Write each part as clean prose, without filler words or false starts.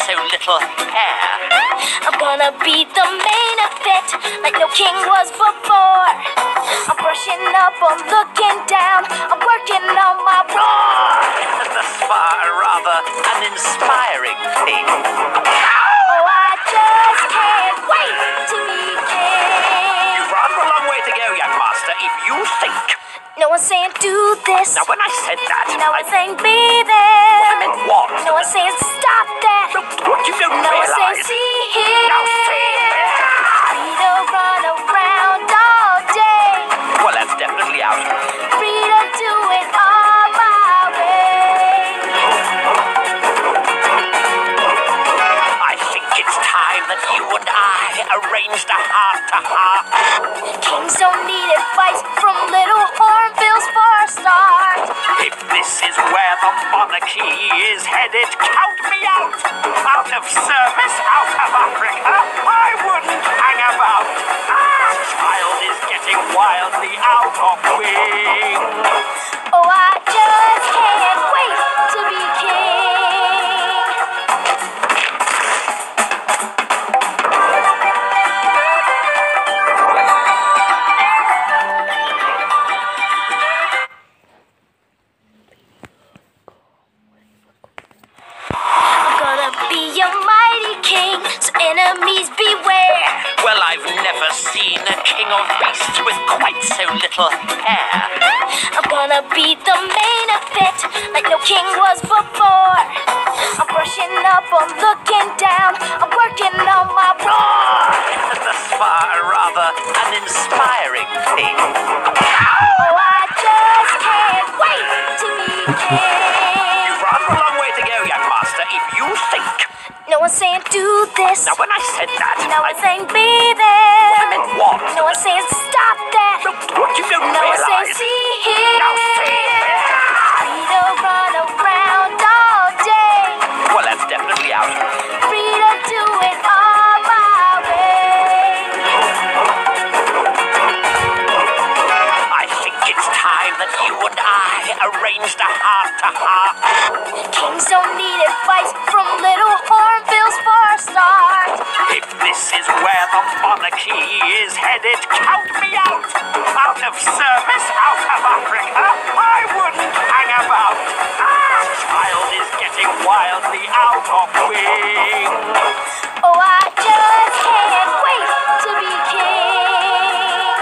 so little hair. I'm gonna be the main event, like no king was before. I'm brushing up, I'm looking down, I'm working on my roar. Thus far, rather uninspiring thing. Oh, I just can't wait to be king. You've rather a long way to go, young master, if you think. No one's saying do this. Now, when I said that, No I one's saying be there. I meant what? No one's saying stop that. What you don't No one's saying realize. see here. Now, see here. Free to run around all day. Well, that's definitely out. Free to do it all my way. I think it's time that you and I arranged a heart-to-heart. Kings don't need advice from little hornbills for a start. If this is where the monarchy is headed, count me out. Out of service, out of Africa, I wouldn't hang about. Our child is getting wildly out of wing. Oh, I just can't wait to be king. I'm gonna be a mighty king, so enemies beware. Well, I've never seen a king of beasts with quite so little hair. I'm gonna be the main event, like no king was before. I'm brushing up, I'm looking down, I'm working on my roar. Thus far, rather uninspiring thing. Oh, I just can't wait to be king. You've rather a long way to go, young master, if you think. No one's saying do this. Now, when I said that, No I one's saying be there. meant what? No one's saying stop that. What you don't No one's saying realize. see here. Now, see here. Free to run around all day. Well, that's definitely out. Free to do it all my way. I think it's time that you and I arranged a heart-to-heart. Kings don't need advice from little hornbills for a start. If this is where the monarchy is headed, count me out. Out of service, out of Africa, I wouldn't hang about. Our child is getting wildly out of wing. Oh, I just can't wait to be king.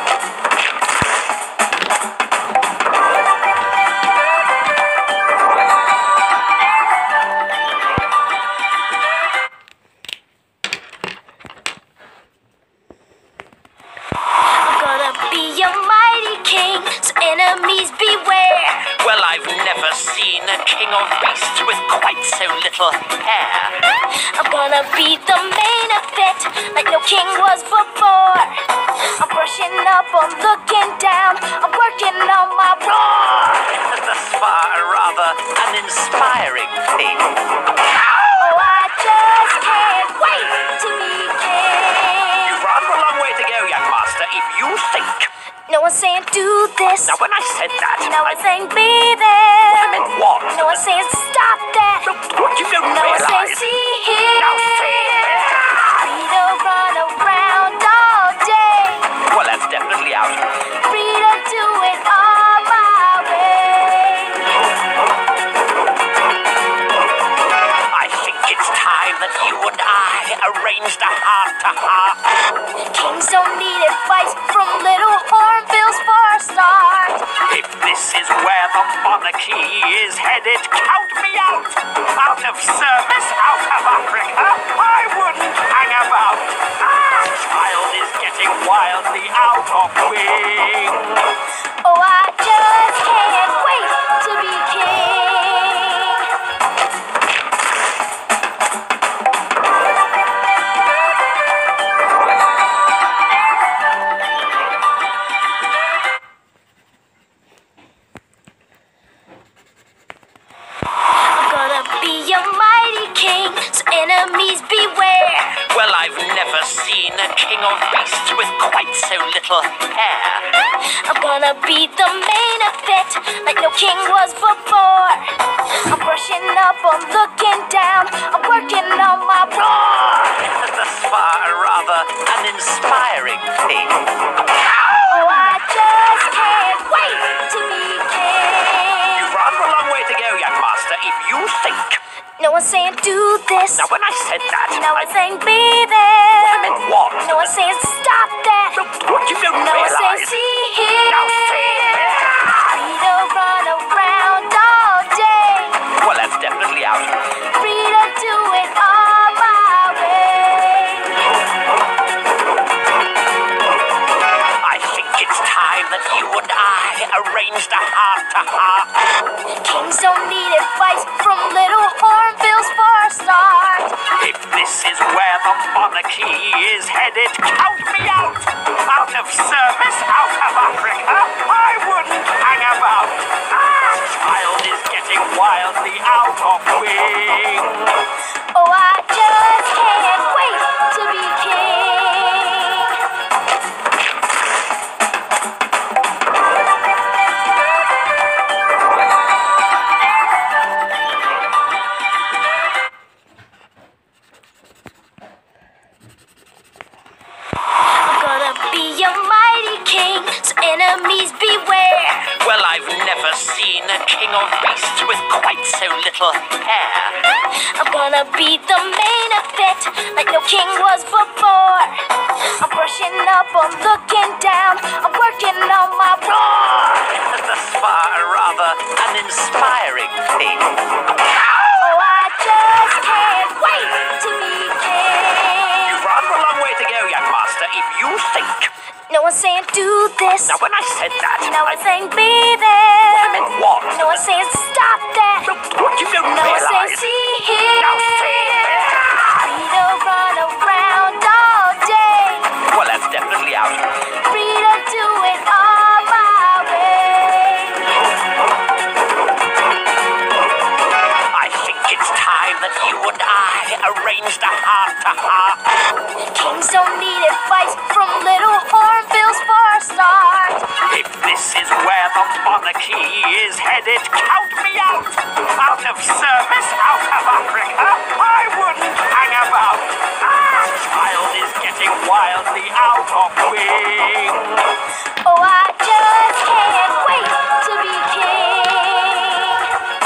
I'm gonna be a mighty king, so enemies beware. Well, I've never seen a king of beasts with quite so little hair. I'm gonna be the main event, like no king was before. I'm brushing up, I'm looking down, I'm working on my roar. Thus far, rather uninspiring thing. Oh, I just can't wait to be king. You've rather a long way to go, young master, if you think. No one's saying do this. Now, when I said that, No I one's saying be there. meant what? No one's saying stop that. What you don't No one's saying realize. see here. Now, see here. Free to run around all day. Well, that's definitely out. Free to do it all my way. I think it's time that you and I arranged a heart-to-heart. Kings don't need advice from little hornbills for a start. If this is where the monarchy is headed, count me out. Out of service, out of Africa, I wouldn't hang about. Our child is getting wildly out of wing. Oh, I just can't wait to be king. I'm gonna be a mighty king, so enemies beware. Well, I've never seen a king of beasts with quite so little hair. I'm gonna be the main event like no king was before. I'm brushing up, I'm looking down, I'm working on my roar. Thus far, rather uninspiring thing. Oh, I just can't wait to be king. You've rather a long way to go, young master, if you think. No one's saying do this. Now, when I said that, No one's saying be there. I meant what? No one's saying stop that. What you don't No one's saying realize. see here. Now, see here. Free to run around all day. Well, that's definitely out. Free to do it all my way. I think it's time that you and I arranged a heart-to-heart. Kings don't need advice from little hornbills for a start. If this is where the monarchy is headed, count me out. Out of service, out of Africa, I wouldn't hang about. Child is getting wildly out of wing. Oh, I just can't wait to be king. I'm gonna be a mighty king, so enemies beware. Well, I've never seen a king of beasts with quite so little hair. I'm gonna be the main event like no king was before. I'm brushing up, I'm looking down, I'm working on my roar. Thus far, rather uninspiring thing. Oh, I just can't wait to be king. You've rather a long way to go, young master, if you think. No one's saying do this. Now, when I said that, No I one's saying be there. meant what? No one's saying stop that. What you don't No one's saying realize. see here. Now, see here. Free to run around all day. Well, that's definitely out. Free to do it all my way. I think it's time that you and I arranged a heart-to-heart. Kings don't need advice from little hornbills for a start. If this is where the monarchy is headed, count me out. Out of service, out of Africa, I wouldn't hang about. Child is getting wildly out of wing. Oh, I just can't wait to be king.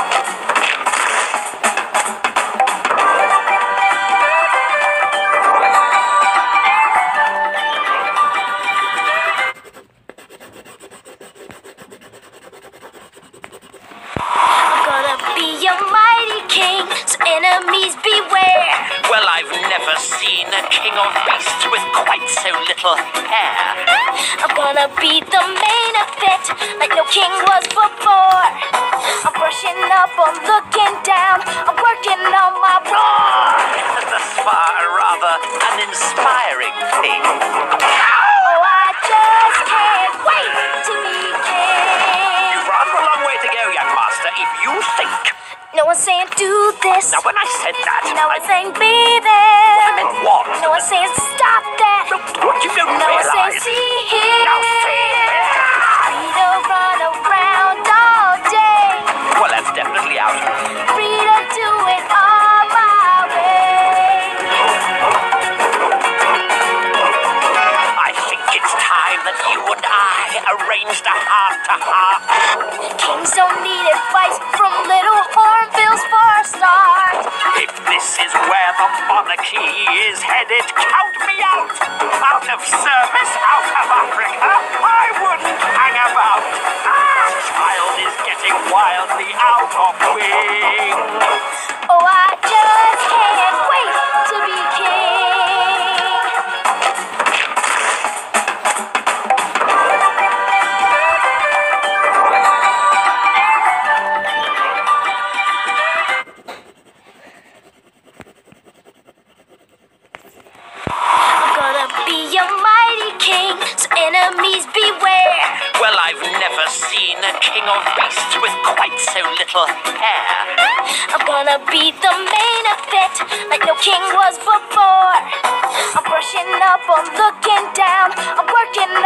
I'm gonna be a mighty king, so enemies beware. Well, I've never seen a king of beasts with quite so little hair. I'm gonna be the main event like no king was before. I'm brushing up, I'm looking down, I'm working on my roar. Thus far, rather uninspiring thing. Oh, I just can't wait to be king. You've rather a long way to go, young master, if you think. No one's saying do this. Now, when I said that, No I one's saying be there. meant what? No one's saying stop that. What you don't No one's saying realize. see here. Now, see here. Free to run around all day. Well, that's definitely out. Free to do it all my way. I think it's time that you and I arranged a heart-to-heart. Kings don't need advice from little hornbills for a start. If this is where the monarchy is headed, count me out. Out of service, out of Africa, I wouldn't hang about. Child is getting wildly out of wing. Oh, I just can't wait to be king. I'm gonna be a mighty king, so enemies beware. Well, I've never seen a king of beasts with quite so little hair. I'm gonna be the main event like no king was before. I'm brushing up, I'm looking down, I'm working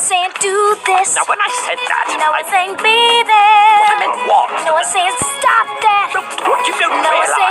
saying do this. Now when I said that, No I one's saying be there. meant what? No one's saying stop that. What you don't No one's realize